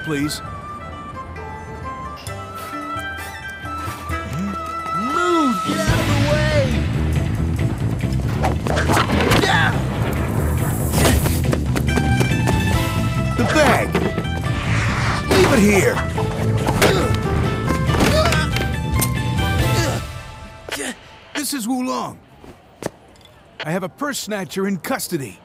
please. Move! Get out of the way! Yeah! The bag! Leave it here! This is Wulong. I have a purse snatcher in custody.